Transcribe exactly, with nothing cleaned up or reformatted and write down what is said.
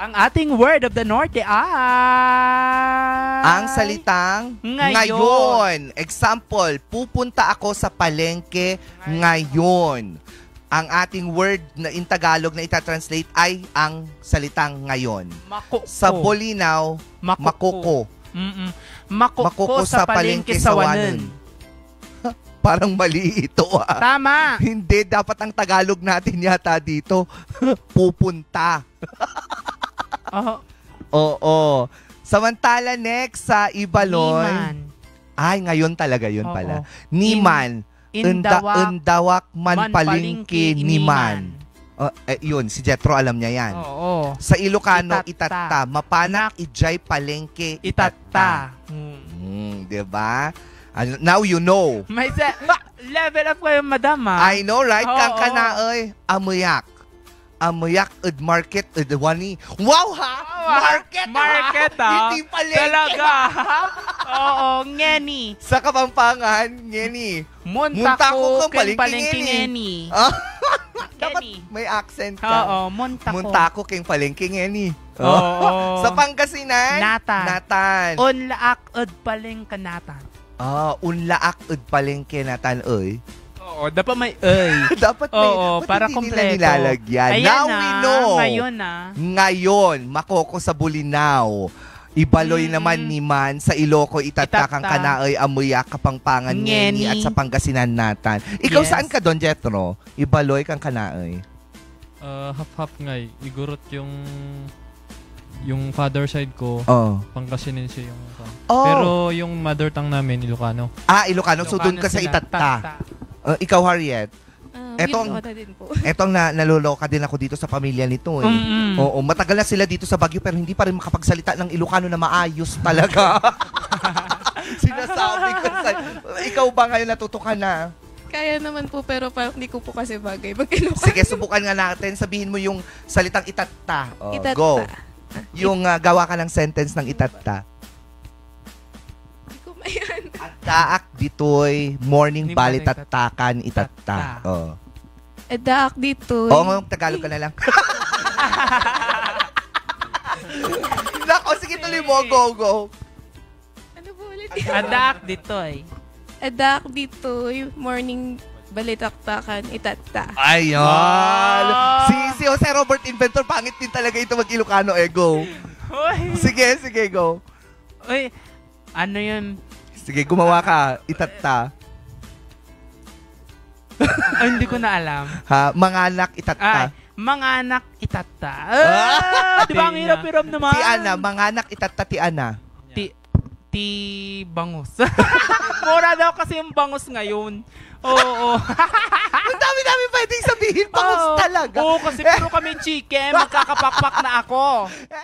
Ang ating word of the Norte ay... Ang salitang ngayon. ngayon. Example, pupunta ako sa palengke ngayon. Ang ating word na in Tagalog na itatranslate ay ang salitang ngayon. Makuko. Sa Bolinao, Makuko. makuko. Mm-mm. Makuko, Makuko sa palengke sa wanan. Parang mali ito ah. Tama. Hindi, dapat ang Tagalog natin yata dito, pupunta. Oh. Oo. Samantala next sa Ibaloy. Niman. Ay, ngayon talaga yun Oo. pala. Niman. Indawak. Unda, undawak man man palingki palingki niman. Oh, eh, yun, si Jetro alam niya yan. Oo. Sa Ilocano, Itatta. itatta. Mapanak, ijay, palengke, Itatta. itatta. Hmm. Hmm, diba? Ano, now you know. May se- level up kayo, madam, ah. I know, right? Oo, Kang oo. kanaoy, amuyak. Amuyak, ud market, ud wani. Wow, ha? Market, ha? Market, ha? Hindi palengke. Talaga, ha? Oo, ngeni. Sa Kapampangan, ngeni. Muntako Muntako kang keng palengke palengke ngeni. ngeni. Ah, dapat Ngeni. may accent ka. Oo, muntako. Muntako keng palengke ngeni. Oo. Sa Pangasinan, Natan. Natan. Unlaak ud palengke natan. Ah, unlaak ud palengke natan, oy. Oo, dapat may ay. Dapat may, Oo, ba't para hindi kompleto. nila nilalagyan? Ayan Now na, we know. Ngayon na. Ngayon, makoko sa Bulinaw. Ibaloy Mm. naman ni Man sa Iloco itatakang Itatta. kanaoy amuya Kapampangan ngeni Ngeni. at sa Pangasinan natan. Ikaw Yes. saan ka doon, Jetro? Ibaloy kang kanaoy. Uh, half-half nga eh. Igurot yung yung father side ko, Oh. Pangasinense yung Oh. Pero yung mother tongue namin, Ilocano. Ah, Ilocano. So doon ka sa Ilocano sila. Itatta. Uh, ikaw, Harriet. Uh, Etong- Etong, din po. Etong na naluloka din ako dito sa pamilya nito eh. Mm-mm. Oo, matagal na sila dito sa Baguio pero hindi pa rin makapagsalita ng Ilocano na maayos talaga. Sinasabi ko sa... Ikaw ba ngayon natuto ka na? Kaya naman po, pero parang hindi ko po kasi bagay mag-Ilocano. Sige, subukan nga natin. Sabihin mo yung salitang itatta. Oh, Itatta. Go. Yung uh, gawa ka ng sentence ng itatta. Hindi ko mayan. At daak ditoy, morning Ni balitattakan itatta. Itatta. Oh. Edaak dito. Oo, nga, Tagalog ka na lang. Nako, sige tuloy mo. Go, go. Ano po ulit? Adak ditoy. Edaak dito. Morning balitaktakan itata. Ayan. Ah! Si, si Jose Robert Inventor, pangit din talaga ito mag-Ilocano. Eh, go. Uy. Sige, sige, go. Uy. Ano yun? Sige, gumawa ka. Itatta. Ay, hindi ko na alam. Ha? Manganak, Ay, itatta. mga anak itata. Ah, di ba ang hirap-hirap naman? Ti Ana, manganak, itatta, ti Ana. Ti, ti bangus. Mura daw kasi yung bangus ngayon. Oo. Ang dami-dami pwedeng sabihin. Bangus Oo. talaga. Oo, kasi puro kami chicken. Magkakapakpak na ako.